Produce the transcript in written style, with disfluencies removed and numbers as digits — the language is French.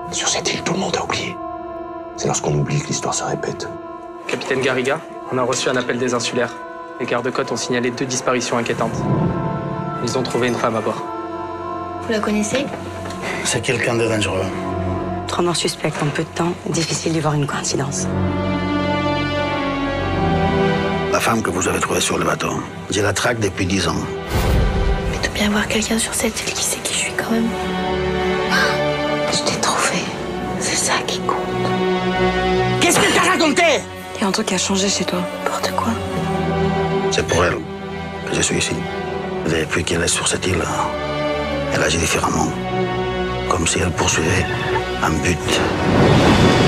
Sur cette île, tout le monde a oublié. C'est lorsqu'on oublie que l'histoire se répète. Capitaine Garriga, on a reçu un appel des insulaires. Les gardes-côtes ont signalé 2 disparitions inquiétantes. Ils ont trouvé une femme à bord. Vous la connaissez? C'est quelqu'un de dangereux. 3 morts suspectes en peu de temps. Difficile d'y voir une coïncidence. La femme que vous avez trouvée sur le bateau, je la traque depuis 10 ans. Mais de bien voir quelqu'un sur cette île qui sait qui je suis quand même. Je t'ai trouvé. C'est ça qui compte. Qu'est-ce qu'elle t'a raconté? Il y a un truc qui a changé chez toi. N'importe quoi. C'est pour elle que je suis ici. Depuis qu'elle est sur cette île, elle agit différemment. Comme si elle poursuivait un but.